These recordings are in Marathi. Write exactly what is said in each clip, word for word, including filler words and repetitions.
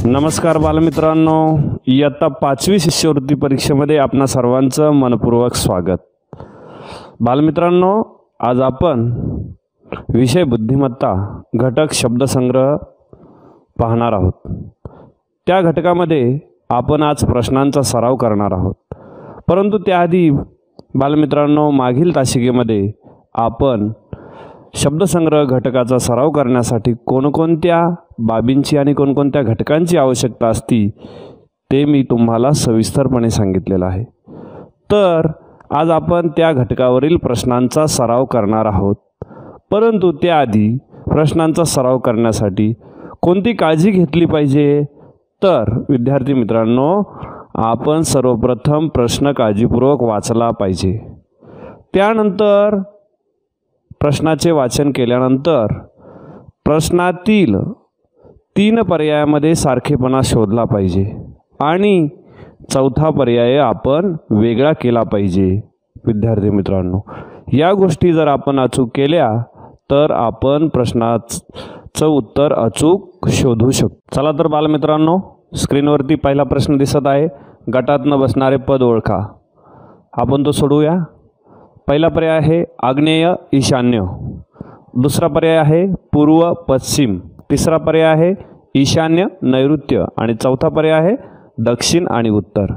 नमस्कार बालमित्रांनो, इयत्ता पाचवी शिष्यवृत्ती परीक्षेमध्ये आपणा सर्वांचं मनपूर्वक स्वागत। बालमित्रांनो, आज आपण विषय बुद्धिमत्ता घटक शब्दसंग्रह पाहणार आहोत। त्या घटकामध्ये आपण आज प्रश्नांचा सराव करणार आहोत। परंतु त्याआधी बालमित्रांनो, मागील तासिकेमध्ये आपण शब्दसंग्रह घटकाचा सराव करण्यासाठी कोणकोणत्या बाबींची आणि कोणकोणत्या घटकांची आवश्यकता असती ते मी तुम्हाला सविस्तरपणे सांगितलेलं आहे। तर आज आपण त्या घटकावरील प्रश्नांचा सराव करणार आहोत। परंतु त्याआधी प्रश्नांचा सराव करण्यासाठी कोणती काळजी घेतली पाहिजे, तर विद्यार्थी मित्रांनो, आपण सर्वप्रथम प्रश्न काळजीपूर्वक वाचला पाहिजे। त्यानंतर प्रश्नाचे वाचन केल्यानंतर प्रश्नातील तीन पर्यायामध्ये सारखेपणा शोधला पाहिजे आणि चौथा पर्याय आपण वेगळा केला पाहिजे। विद्यार्थी मित्रांनो, या गोष्टी जर आपण अचूक केल्या तर आपण प्रश्नाचं उत्तर अचूक शोधू शकतो। चला तर बालमित्रांनो, स्क्रीनवरती पहिला प्रश्न दिसत आहे, गटात न बसणारे पद ओळखा। आपण तो सोडवूया। पहिला पर्याय आहे आग्नेय ईशान्य, दुसरा पर्याय आहे पूर्व पश्चिम, तिसरा पर्याय आहे ईशान्य नैऋत्य आणि चौथा पर्याय आहे दक्षिण आणि उत्तर।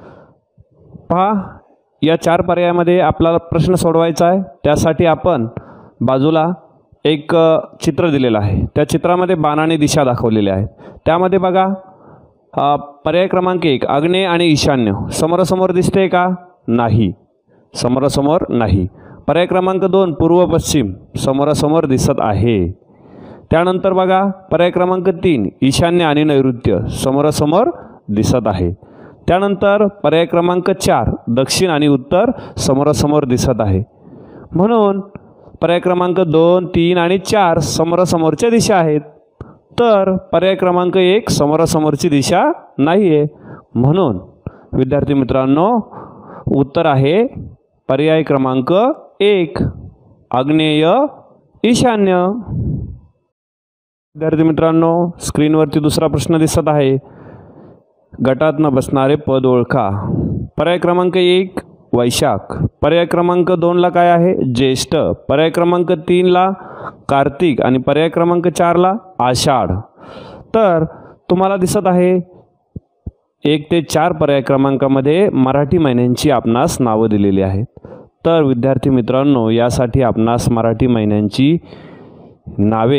पहा, या चार पर्यायामध्ये आपल्याला प्रश्न सोडवायचा आहे। त्यासाठी आपण बाजूला एक चित्र दिलेलं आहे। त्या चित्रामध्ये बाणाने दिशा दाखवलेल्या आहेत। त्यामध्ये बघा, पर्याय क्रमांक एक आग्नेय आणि ईशान्य समोरासमोर दिसते का? नाही, समोरासमोर नाही। पर्याय क्रमांक दोन पूर्व पश्चिम समोरासमोर दिसत आहे। त्यानंतर बघा, पर्याय क्रमांक तीन ईशान्य आणि नैऋत्य समोरासमोर दिसत आहे। त्यानंतर पर्याय क्रमांक चार दक्षिण आणि उत्तर समोरासमोर दिसत आहे। म्हणून पर्याय क्रमांक दोन तीन आणि चार समोरासमोरच्या दिशा आहेत, तर पर्याय क्रमांक एक समोरासमोरची दिशा नाही आहे। म्हणून विद्यार्थी मित्रांनो, उत्तर आहे पर्याय क्रमांक एक आग्नेय ईशान्य। विद्यार्थी मित्रांनो, स्क्रीनवरती दुसरा प्रश्न दिसत आहे, गटात न बसणारे पद ओळखा। पर्याय क्रमांक एक वैशाख, पर्याय क्रमांक दोनला काय आहे ज्येष्ठ, पर्याय क्रमांक तीनला कार्तिक आणि पर्याय क्रमांक चारला आषाढ। तर तुम्हाला दिसत आहे एक ते चार पर्याय क्रमांकामध्ये मराठी महिन्यांची आपणास नावं दिलेली आहेत। तर विद्यार्थी मित्रांनो, यासाठी आपणास मराठी महिन्यांची नावे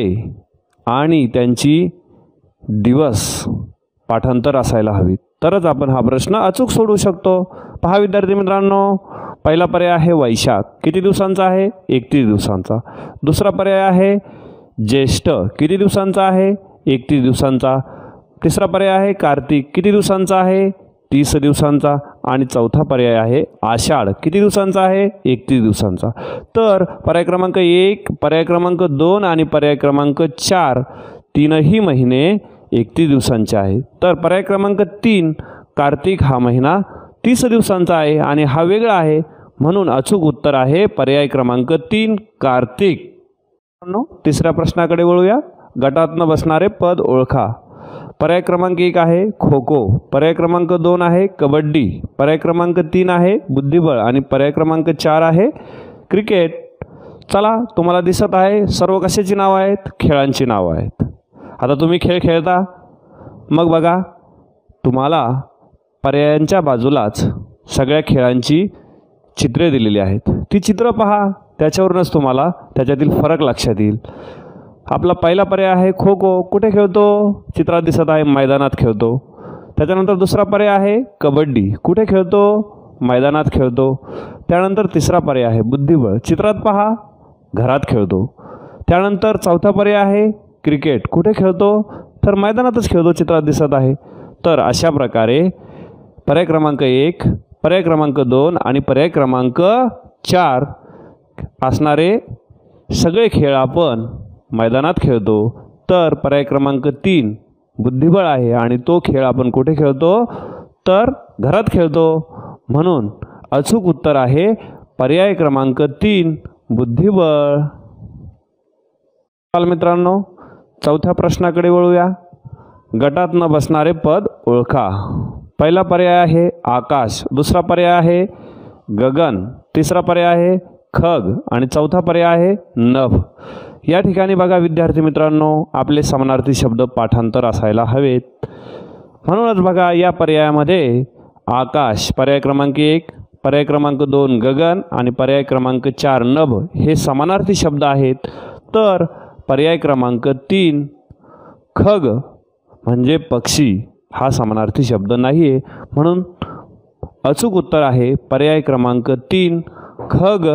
आणि त्यांची दिवस पाठांतर असायला हवीत, तरच आपण हा प्रश्न अचूक सोडवू शकतो। पहा विद्यार्थी मित्रांनो, पहिला पर्याय आहे वैशाख, किती दिवसांचा आहे? एकतीस दिवसांचा। दुसरा पर्याय आहे ज्येष्ठ, किती दिवसांचा आहे? एकतीस दिवसांचा। तिसरा पर्याय आहे कार्तिक, किती दिवसांचा आहे? तीस दिवसांचा। आणि चौथा पर्याय आहे आषाढ, किती दिवसांचा आहे? एकतीस दिवसांचा। तर पर्याय क्रमांक एक, पर्याय क्रमांक दोन आणि पर्याय क्रमांक चार तीनही महिने एकतीस दिवसांचे आहेत। तर पर्याय क्रमांक तीन कार्तिक हा महिना तीस दिवसांचा आहे आणि हा वेगळा आहे। म्हणून अचूक उत्तर आहे पर्याय क्रमांक तीन कार्तिक। तिसऱ्या प्रश्नाकडे वळूया, गटात न बसणारे पद ओळखा। पर्याय क्रमांक एक आहे खो खो, पर्याय क्रमांक दोन आहे कबड्डी, पर्याय क्रमांक तीन आहे बुद्धिबळ आणि पर्याय क्रमांक चार आहे क्रिकेट। चला, तुम्हाला दिसत आहे सर्व कशाची नावं आहेत? खेळांची नावं आहेत। आता तुम्ही खेळ खेळता, मग बघा तुम्हाला पर्यायांच्या बाजूलाच सगळ्या खेळांची चित्रे दिलेली आहेत। ती चित्र पहा, त्याच्यावरूनच तुम्हाला त्याच्यातील फरक लक्षात येईल। आपला पहिला पर्याय आहे खो खो, कुठे खेळतो? चित्रात दिसत आहे मैदानात खेळतो। त्याच्यानंतर दुसरा पर्याय आहे कबड्डी, कुठे खेळतो? मैदानात खेळतो। त्यानंतर तिसरा पर्याय आहे बुद्धिबळ, चित्रात पहा घरात खेळतो। त्यानंतर चौथा पर्याय आहे क्रिकेट, कुठे खेळतो? तर मैदानातच खेळतो, चित्रात दिसत आहे। तर अशा प्रकारे पर्याय क्रमांक एक, पर्याय क्रमांक दोन आणि पर्याय क्रमांक चार असणारे सगळे खेळ आपण मैदानात खेळतो। तर पर्याय क्रमांक तीन बुद्धिबळ आहे आणि तो खेळ आपण कुठे खेळतो? तर घरात खेळतो। म्हणून अचूक उत्तर आहे पर्याय क्रमांक तीन बुद्धिबळ। मित्रांनो, चौथ्या प्रश्नाकडे वळूया। गटात न बसणारे पद ओळखा. पहिला पर्याय आहे आकाश, दुसरा पर्याय आहे गगन, तिसरा पर्याय आहे खग आणि चौथा पर्याय आहे नभ. या ठिकाणी बघा विद्यार्थी मित्रांनो, आपले समानार्थी शब्द पाठांतर असायला हवेत. म्हणूनच बघा या पर्यायामध्ये आकाश पर्याय क्रमांक एक, पर्याय क्रमांक दोन गगन आणि पर्याय क्रमांक चार नभ हे समानार्थी शब्द आहेत. तर पर्याय क्रमांक तीन खग म्हणजे पक्षी हा समानार्थी शब्द नाही आहे. म्हणून अचूक उत्तर आहे पर्याय क्रमांक तीन खग.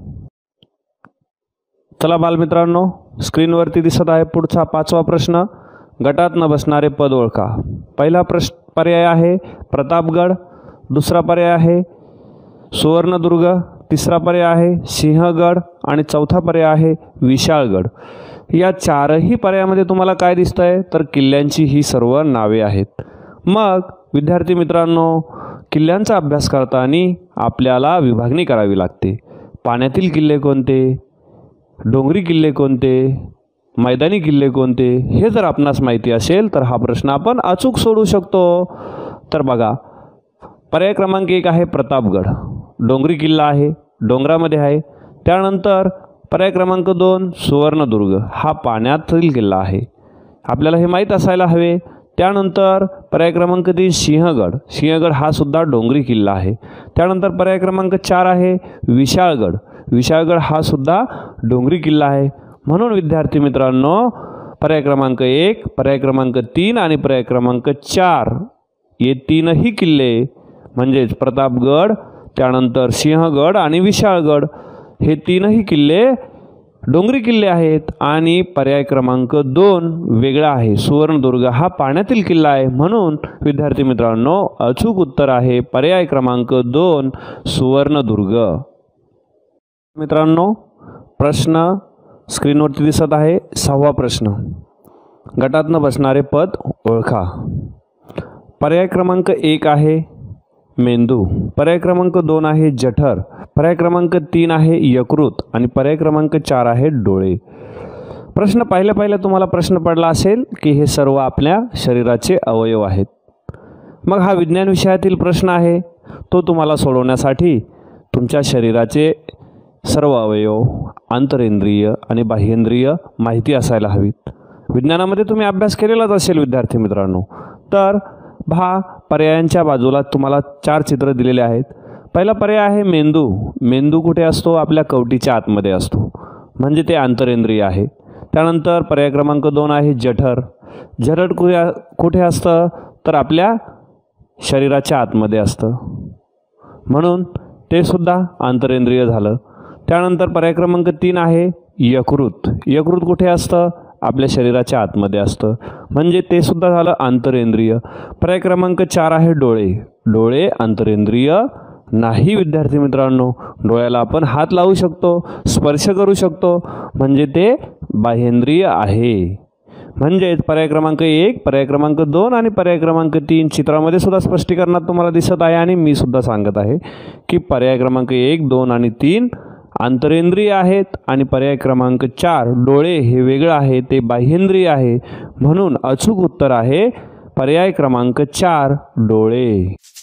चला बालमित्रांनो, स्क्रीनवरती दिसत आहे पुढचा पाचवा प्रश्न. गटात न बसणारे पद ओळखा. पहिला प्रश्न पर्याय आहे प्रतापगड, दुसरा पर्याय आहे सुवर्णदुर्ग, तिसरा पर्याय आहे सिंहगड आणि चौथा पर्याय आहे विशाळगड. या चारही पर्यायामध्ये तुम्हाला काय दिसतं आहे तर किल्ल्यांची ही सर्व नावे आहेत. मग विद्यार्थी मित्रांनो, किल्ल्यांचा अभ्यास करताना आपल्याला विभागणी करावी लागते. पाण्यातील किल्ले कोणते, डोंगरी किल्ले कोणते, मैदानी किल्ले कोणते हे जर आपणास माहिती असेल तर हा प्रश्न आपण अचूक सोडवू शकतो. तर बघा पर्याय क्रमांक एक आहे प्रतापगड, डोंगरी किल्ला आहे, डोंगरामध्ये आहे. त्यानंतर पर्याय क्रमांक दोन सुवर्णदुर्ग हा पाण्यातील किल्ला आहे, आपल्याला हे माहीत असायला हवे. त्यानंतर पर्याय क्रमांक तीन सिंहगड, सिंहगड हा सुद्धा डोंगरी किल्ला आहे. त्यानंतर पर्याय क्रमांक चार आहे विशाळगड, विशाळगड हा सुद्धा डोंगरी किल्ला आहे. म्हणून विद्यार्थी मित्रांनो, पर्याय क्रमांक एक, पर्याय क्रमांक तीन आणि पर्याय क्रमांक चार हे तीनही किल्ले म्हणजेच प्रतापगड, त्यानंतर सिंहगड आणि विशाळगड हे तीनही किल्ले डोंगरी किल्ले आहेत. आणि पर्याय क्रमांक दोन वेगळा आहे, सुवर्णदुर्ग हा पाण्यातील किल्ला आहे. म्हणून विद्यार्थी मित्रांनो, अचूक उत्तर आहे पर्याय क्रमांक दोन सुवर्णदुर्ग. मित्रांनो, प्रश्न स्क्रीनवरती दिसत आहे सहावा प्रश्न. गटात न बसणारे पद ओळखा. पर्याय क्रमांक एक आहे मेंदू, पर्याय क्रमांक दोन आहे जठर, पर्याय क्रमांक तीन आहे यकृत आणि पर्याय क्रमांक चार आहे डोळे. प्रश्न पाहिल्या पाहिल्या तुम्हाला प्रश्न पडला असेल की हे सर्व आपल्या शरीराचे अवयव आहेत. मग हा विज्ञान विषयातील प्रश्न आहे, तो तुम्हाला सोडवण्यासाठी तुमच्या शरीराचे सर्व अवयव, आंतरेंद्रिय आणि बाह्येंद्रिय माहिती असायला हवीत. विज्ञानामध्ये तुम्ही अभ्यास केलेलाच असेल विद्यार्थी मित्रांनो. तर पहा, पर्यायांच्या बाजूला तुम्हाला चार चित्र दिलेले आहेत. पहिला पर्याय आहे मेंदू. मेंदू कुठे असतो? आपल्या कवटीच्या आतमध्ये असतो, म्हणजे ते आंतरेंद्रिय आहे. त्यानंतर पर्याय क्रमांक दोन आहे जठर. जठर कुठे कुठे असतं तर आपल्या शरीराच्या आतमध्ये असतं, म्हणून ते सुद्धा आंतरेंद्रिय झालं. त्यानंतर पर्याय क्रमांक तीन आहे यकृत. यकृत कुठे असतं? आपल्या शरीराच्या आतमध्ये असतं, म्हणजे ते सुद्धा झालं आंतरेंद्रिय. पर्याय क्रमांक चार आहे डोळे. डोळे आंतरेंद्रिय नाही विद्यार्थी मित्रांनो. डोळ्याला आपण हात लावू शकतो, स्पर्श करू शकतो, म्हणजे ते बाह्येंद्रिय आहे. म्हणजेच पर्याय क्रमांक एक, पर्याय क्रमांक दोन आणि पर्याय क्रमांक तीन चित्रामध्ये सुद्धा स्पष्टीकरणात तुम्हाला दिसत आहे आणि मी सुद्धा सांगत आहे की पर्याय क्रमांक एक, दोन आणि तीन आंतरेंद्रिय आहेत आणि पर्याय क्रमांक चार डोळे हे वेगळं आहे, ते बाह्येंद्रिय आहे. म्हणून अचूक उत्तर आहे पर्याय क्रमांक चार डोळे.